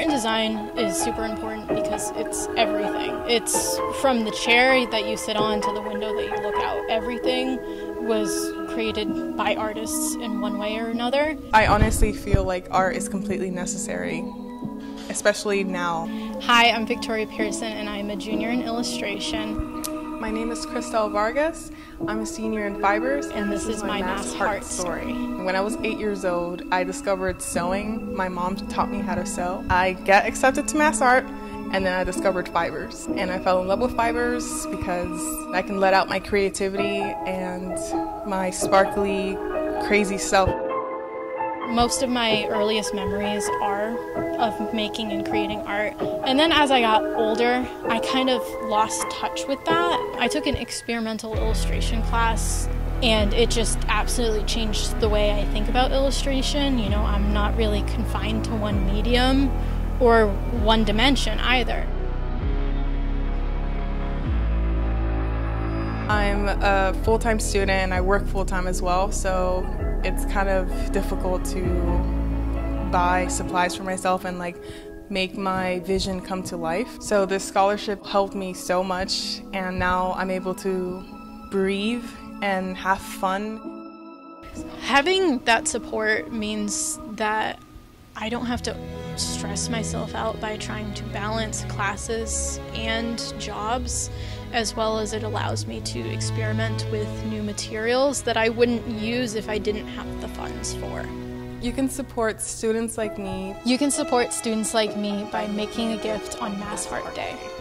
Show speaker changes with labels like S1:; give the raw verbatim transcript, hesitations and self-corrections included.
S1: Art and design is super important because it's everything. It's from the chair that you sit on to the window that you look out. Everything was created by artists in one way or another.
S2: I honestly feel like art is completely necessary, especially now.
S1: Hi, I'm Victoria Pearson and I'm a junior in illustration.
S2: My name is Christelle Vargas. I'm a senior in fibers,
S1: and this, this is, is my MassHEART story.
S2: When I was eight years old, I discovered sewing. My mom taught me how to sew. I got accepted to MassHEART, and then I discovered fibers. And I fell in love with fibers because I can let out my creativity and my sparkly, crazy self.
S1: Most of my earliest memories are of making and creating art. And then as I got older, I kind of lost touch with that. I took an experimental illustration class and it just absolutely changed the way I think about illustration. You know, I'm not really confined to one medium or one dimension either.
S2: I'm a full-time student and I work full-time as well, so it's kind of difficult to buy supplies for myself and like make my vision come to life. So this scholarship helped me so much, and now I'm able to breathe and have fun.
S1: Having that support means that I don't have to stress myself out by trying to balance classes and jobs, as well as it allows me to experiment with new materials that I wouldn't use if I didn't have the funds for.
S2: You can support students like me.
S1: You can support students like me by making a gift on MassHEART Day.